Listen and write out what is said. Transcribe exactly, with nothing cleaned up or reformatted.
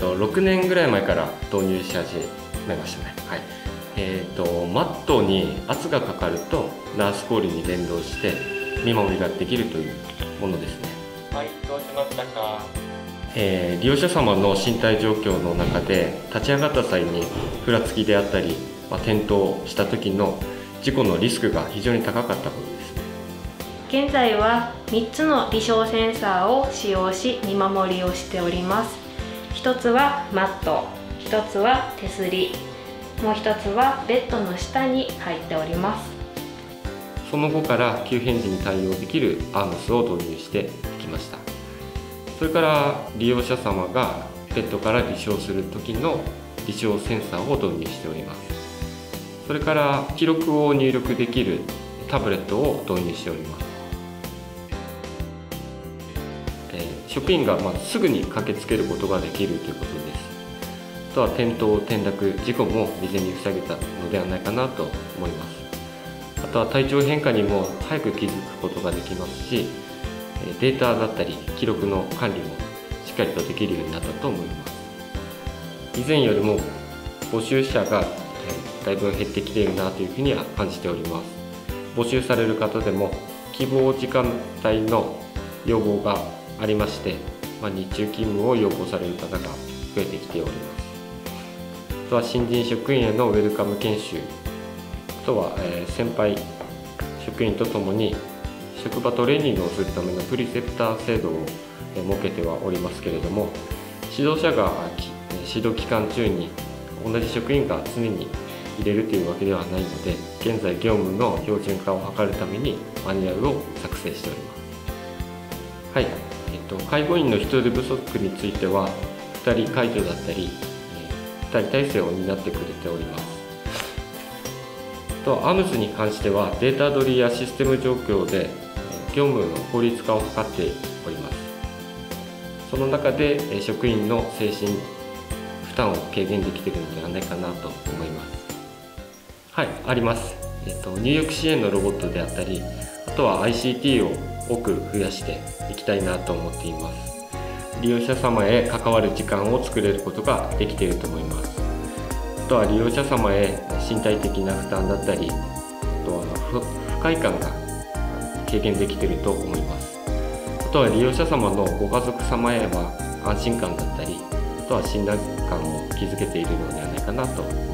とろくねんぐらい前から導入し始めましたね。はい。えっとマットに圧がかかるとナースコールに連動して見守りができるというものですね。はい、どうしましたか。えー、利用者様の身体状況の中で立ち上がった際にふらつきであったり、まあ、転倒した時の事故のリスクが非常に高かったことですね。 現在はみっつの微小センサーを使用し見守りをしております。ひとつはマット、ひとつは手すり、もうひとつはベッドの下に入っております。 その後から急変時に対応できるアームスを導入してきました。それから利用者様がベッドから離床する時の離床センサーを導入しております。それから記録を入力できるタブレットを導入しております。えー、職員がまあすぐに駆けつけることができるということです。あとは転倒転落事故も未然に防げたのではないかなと思います。あとは体調変化にも早く気づくことができますし、データだったり記録の管理もしっかりとできるようになったと思います。以前よりも募集者がだいぶ減ってきているなというふうには感じております。募集される方でも希望時間帯の要望がありまして、まあ、日中勤務を要望される方が増えてきております。あとは新人職員へのウェルカム研修、あとは先輩職員とともに職場トレーニングをするためのプリセプター制度を設けてはおりますけれども、指導者が指導期間中に同じ職員が常に入れるというわけではないので、現在業務の標準化を図るためにマニュアルを作成しております。はい、えっと、介護員の人手不足についてはふたり介助だったりふたり体制を担ってくれております。と アームズ に関してはデータ取りやシステム状況で業務の効率化を図っております。その中で職員の精神負担を軽減できているのではないかなと思います。はい、あります。えっと、入浴支援のロボットであったり、あとは アイシーティー を多く増やしていきたいなと思っています。利用者様へ関わる時間を作れることができていると思います。あとは利用者様へ身体的な負担だったり、あとは不快感が軽減できていると思います。あとは利用者様のご家族様へは安心感だったり、あとは信頼感を築けているのではないかなと思います。